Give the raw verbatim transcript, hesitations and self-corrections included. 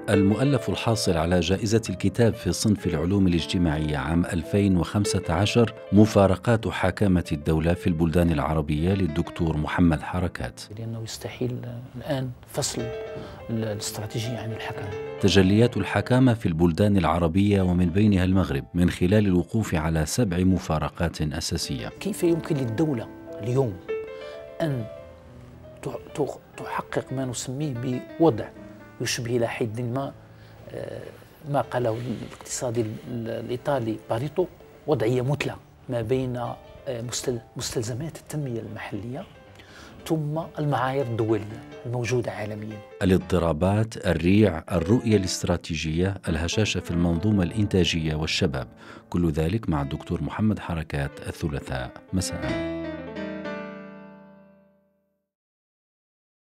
المؤلف الحاصل على جائزة الكتاب في صنف العلوم الاجتماعية عام ألفين وخمسة عشر مفارقات حكامة الدولة في البلدان العربية للدكتور محمد حركات. لأنه يستحيل الآن فصل الاستراتيجية عن الحكامة. تجليات الحكامة في البلدان العربية ومن بينها المغرب من خلال الوقوف على سبع مفارقات أساسية. كيف يمكن للدولة اليوم أن تحقق ما نسميه بوضع يشبه إلى حد ما ما قاله الاقتصادي الإيطالي باريتو، وضعية مثلى ما بين مستلزمات التنمية المحلية ثم المعايير الدولية الموجودة عالميا. الاضطرابات، الريع، الرؤية الاستراتيجية، الهشاشة في المنظومة الإنتاجية والشباب، كل ذلك مع الدكتور محمد حركات الثلاثاء مساء.